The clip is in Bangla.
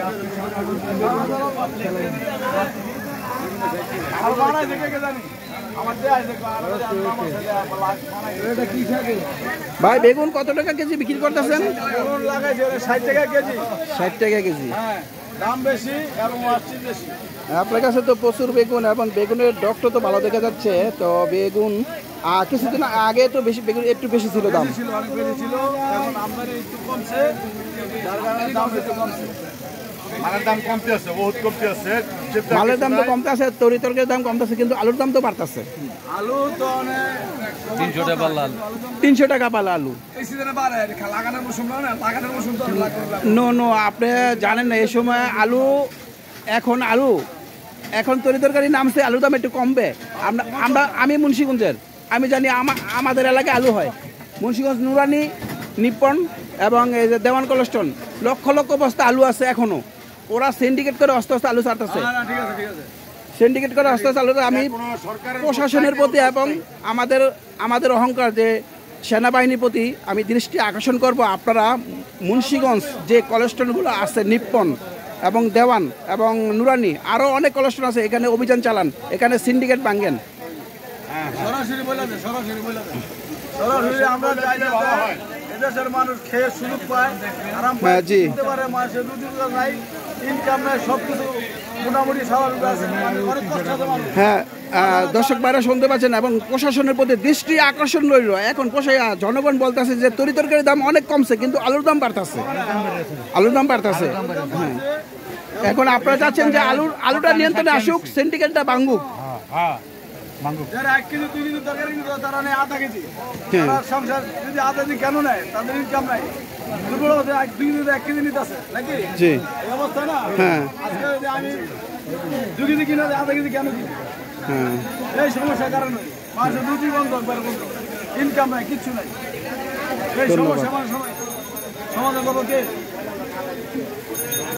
ভাই বেগুন কত টাকা কেজি বিক্রি করতেছেন? 60 টাকা কেজি। 60 টাকা কেজি, দাম বেশি এবং আসছে বেশি। আপনার কাছে তো প্রচুর বেগুন এবং বেগুনের ডগটা তো ভালো দেখা যাচ্ছে। তো বেগুন কিছুদিন আগে তো বেশি বেগুন একটু বেশি ছিল দাম, অনেক বেশি ছিল, এখন আমদানি একটু কমছে, যার কারণে দাম একটু কমছে। মালের দাম কমতে আছে, বহুত কমতে আছে। মালের দাম তো কমতে আছে, তরি তরকারির দাম কমতে আছে, কিন্তু আলুর দাম তো বাড়তেছে। আলু তো অনেক 300 টাকা পাল্লা, 300 টাকা পাল্লা আলু। এই সিজনে বাড়ে, লাগানোর মৌসুম না, লাগানোর মৌসুম তো নো আপনি জানেন না এই সময় আলু, এখন তরি তরকারি নামছে, আলুর দাম একটু কমবে। আমি মুন্সিগঞ্জের, আমি জানি আমাদের এলাকায় আলু হয়। মুন্সিগঞ্জ নুরানি, নিপ্পন এবং এই যে দেওয়ান কোলেস্টন লক্ষ লক্ষ বস্তা আলু আছে এখনো। ওরা সিন্ডিকেট করে আস্তে আস্তে আলু ছাড়তেছে, সিন্ডিকেট করে আস্তে আস্তে আলু। আমি প্রশাসনের প্রতি এবং আমাদের অহংকার যে সেনাবাহিনীর প্রতি আমি দৃষ্টি আকর্ষণ করব, আপনারা মুন্সিগঞ্জ যে কোলেস্টনগুলো আছে, নিপ্পন এবং দেওয়ান এবং নুরানি, আরও অনেক কোলেস্টন আছে, এখানে অভিযান চালান, এখানে সিন্ডিকেট ভাঙেন। সরাসরি বলে দেয়, সরাসরি আমরা চাই এদেশের মানুষ খেয়ে সুযোগ পায়, আরাম পায়, কিনতে পারে, মাসে রুজি নাই, ইনকাম নাই, সবকিছু মোটামুটি স্বাভাবিক আছে। অনেক কষ্ট আছে মানুষ। হ্যাঁ, দর্শক ভাইরা শুনতে পাচ্ছেন এবং প্রশাসনের প্রতি দৃষ্টি আকর্ষণ রইল। এখন জনগণ বলতেছে যে তরি তরকারির দাম অনেক কমছে, কিন্তু আলুর দাম বাড়তেছে, হ্যাঁ। এখন আপনারা চাচ্ছেন যে আলুটা নিয়ন্ত্রণে আসুক, সিন্ডিকেটটা ভাঙুক। যারা 1 কেজি 2 কেজি তরকারি নিত তারা নেয় আধা কেজি। তারা সংসার যদি আধা কেজি কেন নেয়, তাদের ইনকাম নাই। দুপুরে 1 কেজি নিতেছে নাকি? জি, এই অবস্থা না। হ্যাঁ, আজকে যদি আমি 2 কেজি কিনে আধা কেজি কেন কিনি? হ্যাঁ, এই সমস্যার কারণে মাসে রুজি বন্ধ, ইনকাম নাই, কিচ্ছু নাই। এই সমস্যা সমাধান করবো কে?